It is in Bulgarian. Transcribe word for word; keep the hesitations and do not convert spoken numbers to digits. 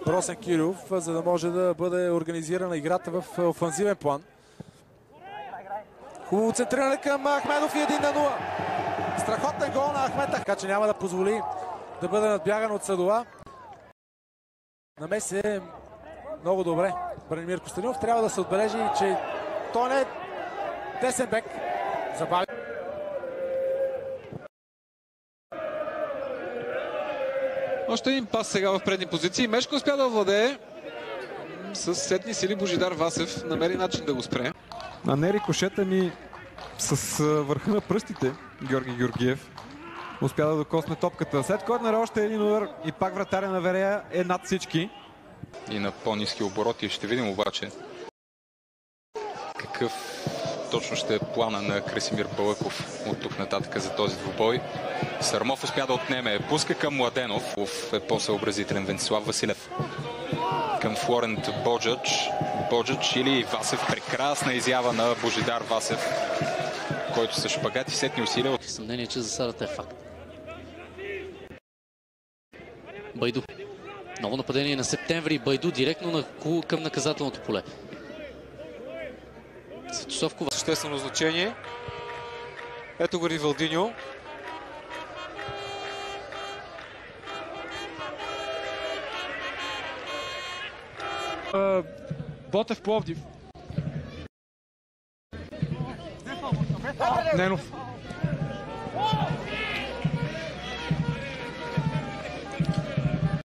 Росен Кирилов, за да може да бъде организирана играта в офанзивен план. Хубаво центриране към Ахмедов и един на нула. Страхотен гол на Ахмед, така че няма да позволи да бъде надбяган от Садова. Намеси се много добре Бранимир Костадинов. Трябва да се отбележи, че той не е десен бек. Забави. Още един пас сега в предни позиции. Мешко успя да владее. С сетни сили Божидар Васев намери начин да го спре. А не рикошета ми с върха на пръстите Георги Георгиев успя да докосне топката. След корнер още един удар и пак вратаря на Верея е над всички. И на по-ниски обороти. Ще видим обаче какъв точно ще е плана на Красимир Балъков от тук нататък за този двубой. Сърмов успя да отнеме. Пуска към Младенов. Е по-съобразителен Венцислав Василев. Към Флорент Боджач. Боджач или Васев. Прекрасна изява на Божидар Васев, който с шпагат и сетни усилия. Съмнение, че засадата е факт. Байду. Ново нападение на Септември. Байду директно на, към наказателното поле. Светосовкова. Съществено значение. Ето го Ривалдиньо. Ботев Пловдив. Ненов.